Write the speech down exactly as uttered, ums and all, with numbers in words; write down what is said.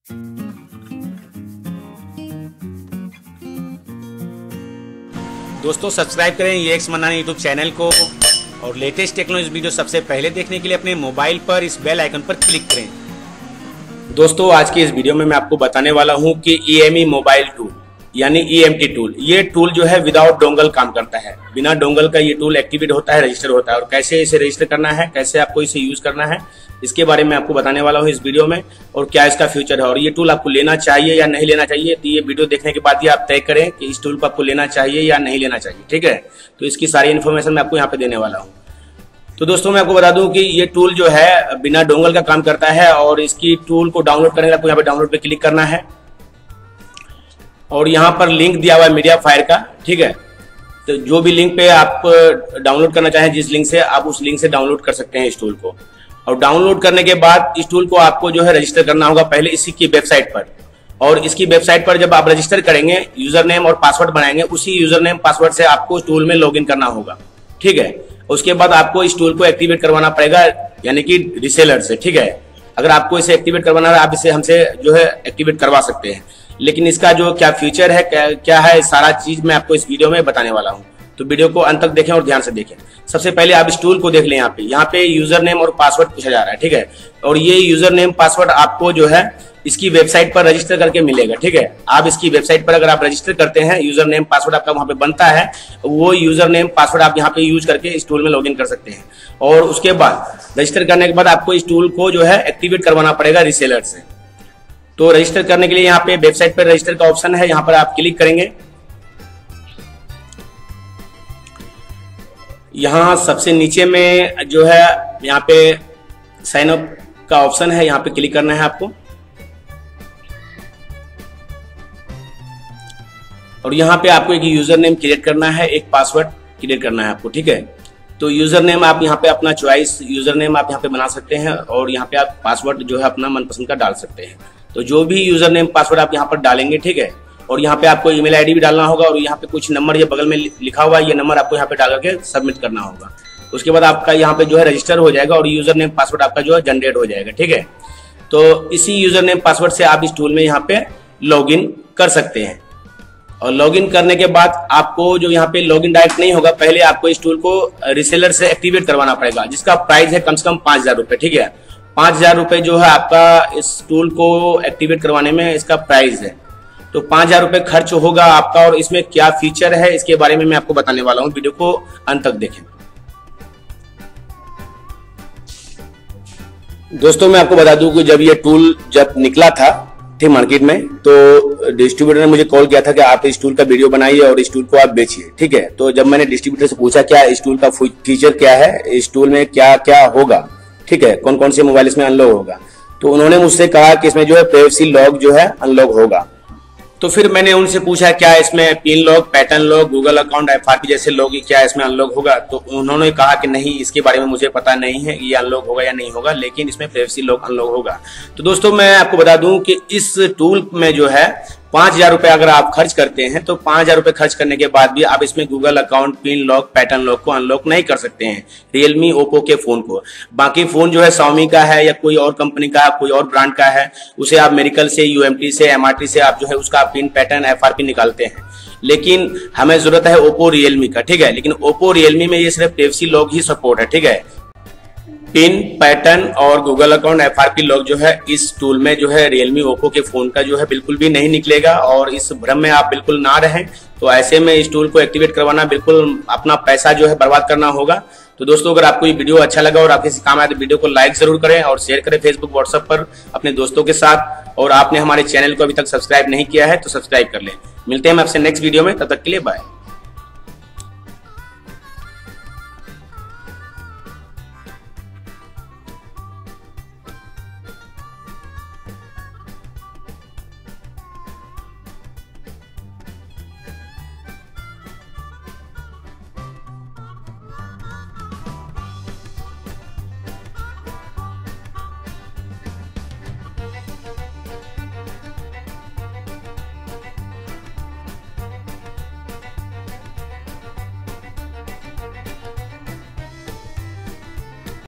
दोस्तों सब्सक्राइब करें ये एक्स मनानी यूट्यूब चैनल को और लेटेस्ट टेक्नोलॉजी वीडियो सबसे पहले देखने के लिए अपने मोबाइल पर इस बेल आइकन पर क्लिक करें। दोस्तों आज की इस वीडियो में मैं आपको बताने वाला हूं कि E M E mobile tool यानी ई एम टी टूल, ये टूल जो है विदाउट डोंगल काम करता है। बिना डोंगल का ये टूल एक्टिवेट होता है, रजिस्टर होता है। और कैसे इसे रजिस्टर करना है, कैसे आपको इसे यूज करना है, इसके बारे में आपको बताने वाला हूं इस वीडियो में, और क्या इसका फ्यूचर है और ये टूल आपको लेना चाहिए या नहीं लेना चाहिए। तो ये वीडियो देखने के बाद ही आप तय करें कि इस टूल को आपको लेना चाहिए या नहीं लेना चाहिए, ठीक है। तो इसकी सारी इन्फॉर्मेशन मैं आपको यहाँ पे देने वाला हूँ। तो दोस्तों मैं आपको बता दूं कि ये टूल जो है बिना डोंगल का काम करता है और इसकी टूल को डाउनलोड करने के लिए आपको यहाँ पे डाउनलोड पे क्लिक करना है और यहाँ पर लिंक दिया हुआ है मीडिया फायर का, ठीक है। तो जो भी लिंक पे आप डाउनलोड करना चाहें, जिस लिंक से, आप उस लिंक से डाउनलोड कर सकते हैं इस टूल को। और डाउनलोड करने के बाद इस टूल को आपको जो है रजिस्टर करना होगा पहले इसी की वेबसाइट पर। और इसकी वेबसाइट पर जब आप रजिस्टर करेंगे, यूजर नेम और पासवर्ड बनाएंगे, उसी यूजर नेम पासवर्ड से आपको टूल में लॉगिन करना होगा, ठीक है। उसके बाद आपको इस टूल को एक्टिवेट करवाना पड़ेगा यानी कि रिसेलर से, ठीक है। अगर आपको इसे एक्टिवेट करवाना है, आप इसे हमसे जो है एक्टिवेट करवा सकते हैं। लेकिन इसका जो क्या फ्यूचर है, क्या, क्या है, सारा चीज मैं आपको इस वीडियो में बताने वाला हूँ। तो वीडियो को अंत तक देखें और ध्यान से देखें। सबसे पहले आप इस टूल को देख लें। यहाँ पे यहाँ पे यूजर नेम और पासवर्ड पूछा जा रहा है, ठीक है। और ये यूजर नेम पासवर्ड आपको जो है इसकी वेबसाइट पर रजिस्टर करके मिलेगा, ठीक है। आप इसकी वेबसाइट पर अगर आप रजिस्टर करते हैं, यूजर नेम पासवर्ड आपका वहां पे बनता है, वो यूजर नेम पासवर्ड आप यहाँ पे यूज करके इस टूल में लॉगिन कर सकते हैं। और उसके बाद रजिस्टर करने के बाद आपको इस टूल को जो है एक्टिवेट करवाना पड़ेगा रिसेलर से। तो रजिस्टर करने के लिए यहाँ पे वेबसाइट पर रजिस्टर का ऑप्शन है, यहाँ पर आप क्लिक करेंगे। यहाँ सबसे नीचे में जो है यहाँ पे साइन अप का ऑप्शन है, यहाँ पे क्लिक करना है आपको। और यहाँ पे आपको एक यूजर नेम क्रिएट करना है, एक पासवर्ड क्रिएट करना है आपको, ठीक है। तो यूजर नेम आप यहाँ पे अपना चॉइस यूजर नेम आप यहाँ पे बना सकते हैं और यहाँ पे आप पासवर्ड जो है अपना मनपसंद का डाल सकते हैं। तो जो भी यूजर नेम पासवर्ड आप यहाँ पर डालेंगे, ठीक है। और यहाँ पे आपको ईमेल आईडी भी डालना होगा और यहाँ पे कुछ नंबर ये बगल में लिखा हुआ है, ये नंबर आपको यहाँ पे डाल करके सबमिट करना होगा। उसके बाद आपका यहाँ पे जो है रजिस्टर हो जाएगा और यूजर नेम पासवर्ड आपका जो है जनरेट हो जाएगा, ठीक है। तो इसी यूजर नेम पासवर्ड से आप इस टूल में यहाँ पे लॉगिन कर सकते हैं। और लॉगिन करने के बाद आपको जो यहाँ पे लॉगिन डायरेक्ट नहीं होगा, पहले आपको इस टूल को रिसेलर से एक्टिवेट करवाना पड़ेगा, जिसका प्राइस है कम से कम पांच हजार रुपए, ठीक है। पांच हजार रुपए जो है आपका इस टूल को एक्टिवेट करवाने में इसका प्राइस है। तो पांच हजार रुपए खर्च होगा आपका। और इसमें क्या फीचर है इसके बारे में मैं आपको बताने वाला हूं, वीडियो को अंत तक देखें। दोस्तों मैं आपको बता दूं कि जब ये टूल जब निकला था ठीक मार्केट में, तो डिस्ट्रीब्यूटर ने मुझे कॉल किया था कि आप इस टूल का वीडियो बनाइए और इस टूल को आप बेचिए, ठीक है। तो जब मैंने डिस्ट्रीब्यूटर से पूछा क्या इस टूल का फीचर क्या है, इस टूल में क्या क्या होगा, ठीक है, कौन कौन से मोबाइल इसमें अनलॉक होगा, तो उन्होंने मुझसे कहा कि इसमें जो है प्राइवेसी लॉक जो है अनलॉक होगा। तो फिर मैंने उनसे पूछा क्या इसमें pin lock, pattern lock, Google account, F R P जैसे लॉक क्या इसमें अनलॉक होगा। तो उन्होंने कहा कि नहीं, इसके बारे में मुझे पता नहीं है ये अनलॉक होगा या नहीं होगा, लेकिन इसमें प्राइवेसी लॉक अनलॉक होगा। तो दोस्तों मैं आपको बता दूं कि इस टूल में जो है पांच हजार रुपए अगर आप खर्च करते हैं, तो पांच हजार रुपए खर्च करने के बाद भी आप इसमें Google account, pin lock, pattern lock को अनलॉक नहीं कर सकते हैं रियलमी, ओप्पो के फोन को। बाकी फोन जो है Xiaomi का है या कोई और कंपनी का, कोई और ब्रांड का है, उसे आप मेरिकल से, यू एम टी से, एम आर टी से आप जो है उसका pin, pattern, F R P निकालते हैं। लेकिन हमें जरूरत है ओप्पो, रियलमी का, ठीक है। लेकिन ओप्पो, रियलमी में ये सिर्फ प्राइवेसी लॉक ही सपोर्ट है, ठीक है। पिन, पैटर्न और Google account, F R P lock जो है इस टूल में जो है रियलमी, ओप्पो के फोन का जो है बिल्कुल भी नहीं निकलेगा। और इस भ्रम में आप बिल्कुल ना रहें। तो ऐसे में इस टूल को एक्टिवेट करवाना बिल्कुल अपना पैसा जो है बर्बाद करना होगा। तो दोस्तों अगर आपको ये वीडियो अच्छा लगा और आपके काम आए तो वीडियो को लाइक जरूर करें और शेयर करें फेसबुक, व्हाट्सएप पर अपने दोस्तों के साथ। और आपने हमारे चैनल को अभी तक सब्सक्राइब नहीं किया है तो सब्सक्राइब कर लें। मिलते हैं हम आपसे नेक्स्ट वीडियो में, तब तक के लिए बाय।